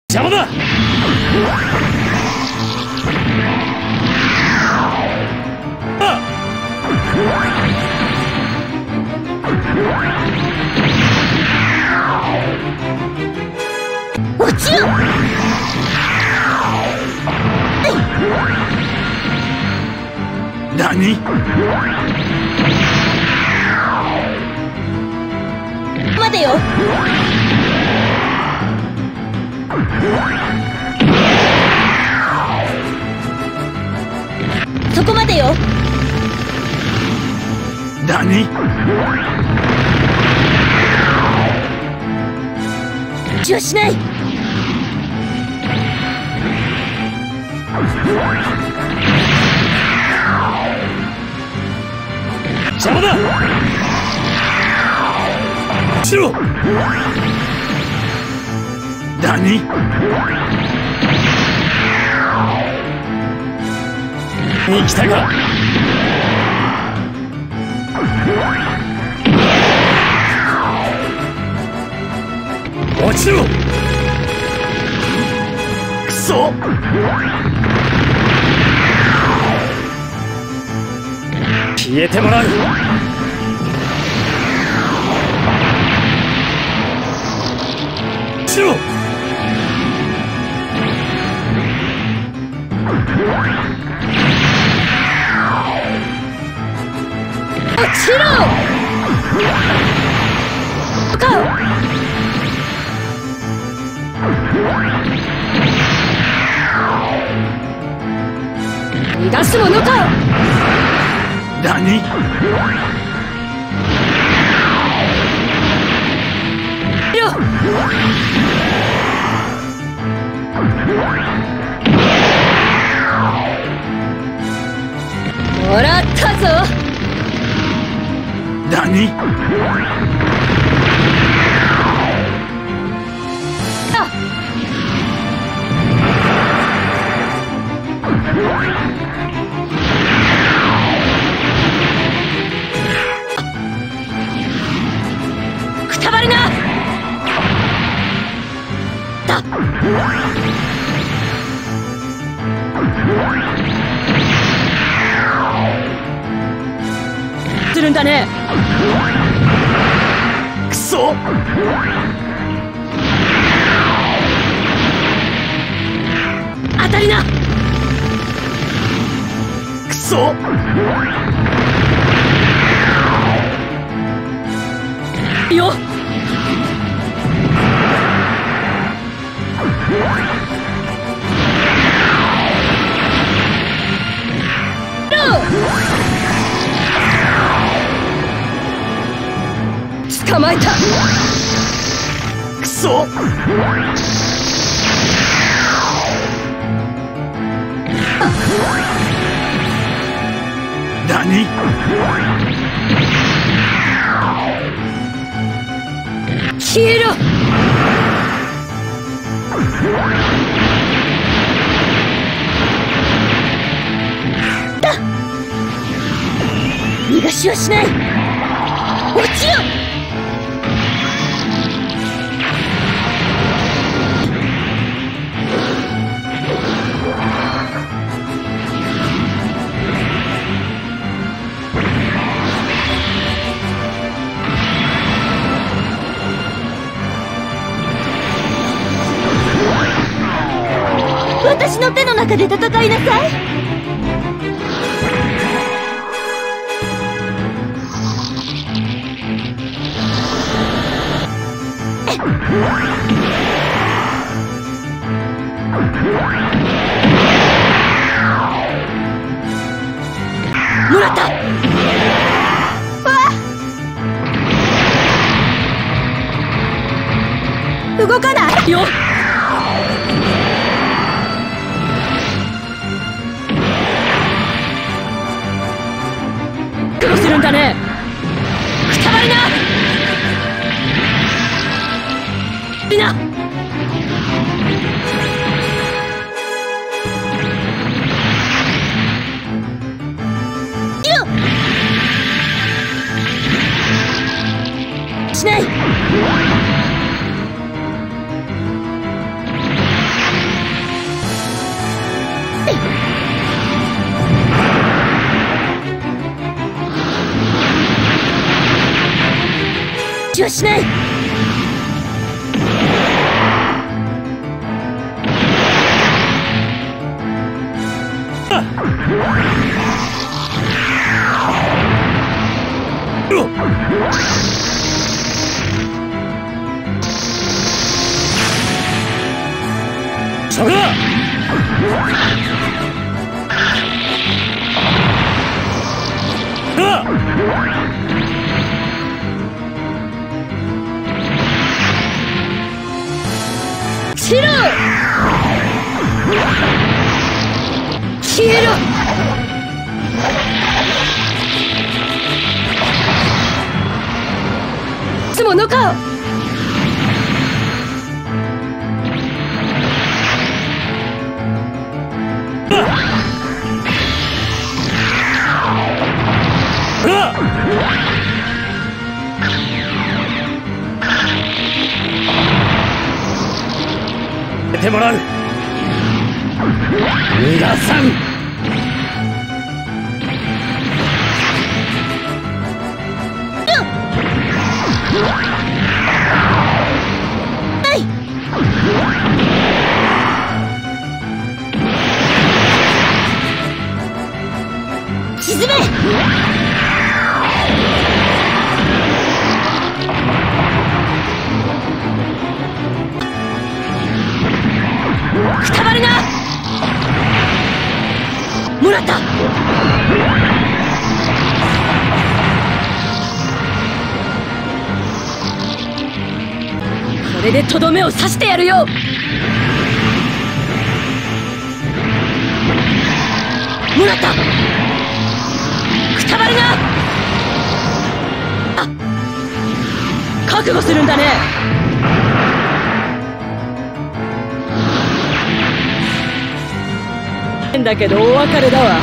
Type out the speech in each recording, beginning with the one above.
邪魔だ。 落ちろ。 何？ 待てよ。そこまでよ。 何？ 気はしない。 邪魔だ。しろ。何？に来たか。落ちろ。くそ。消えてもらう。しろ。 落ちろ。逃がすものか。 何？ よ。もらったぞ。 何？ くたばるな。だ。するんだね。 くそ。 当たりな。 くそ。 よ。捕まえた。 くそ。何？ 消えろ。だ。逃がしはしない。落ちろ。私の手の中で戦いなさい。もらった。わっ。動かないよ。どうするんだね。くたばりな。みんな。しない。 ちはしない。 そこだ。 消えろ。消えろ。つものか。 出てもらう。逃がさん。 沈め。くたばるな。もらった。これでとどめを刺してやるよ。もらった。くたばるな。あ、覚悟するんだね。変だけどお別れだわ。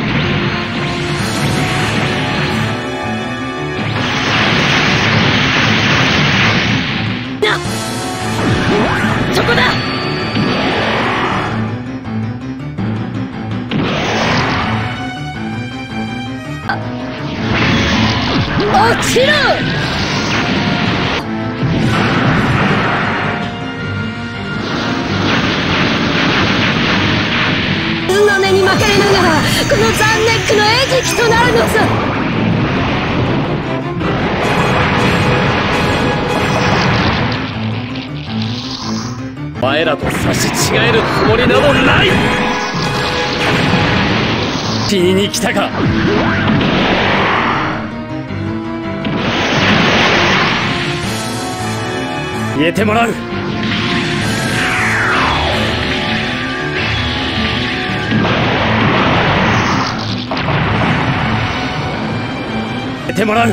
な、そこだ。落ちろ。の根に巻かれながらこの残ネックの餌食となるのさ。 お前らと差し違えるつもりなどない。気に来たか。消えてもらう。消えてもらう。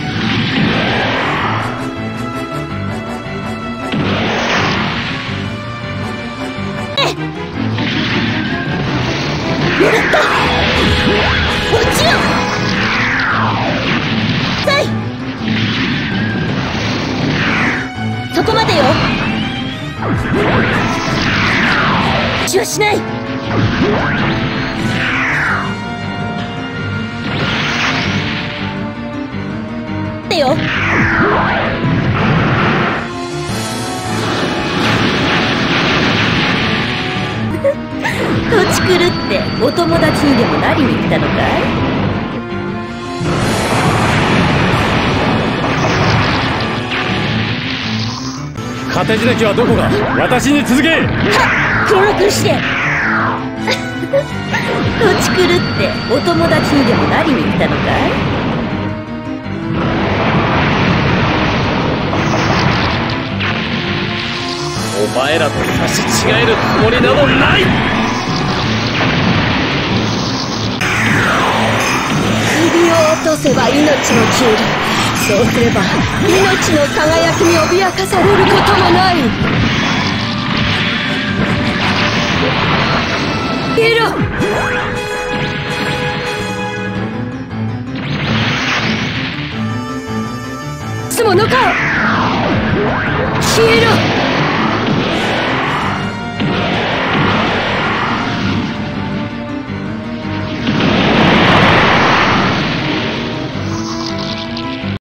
もらった。落ちろ。さい。そこまでよ。血はしない。ってよ。土地狂ってお友達にでもなりに来たのかい。 カテジナキはどこか。私に続け。 はっ、黒ロ君して土地狂ってお友達にでもなりに来たのかい。 お前らと差し違えるつもりなどない。 首を落とせば命も消える。そうすれば命の輝きに脅かされることもない。消えろ。つものか。消えろ。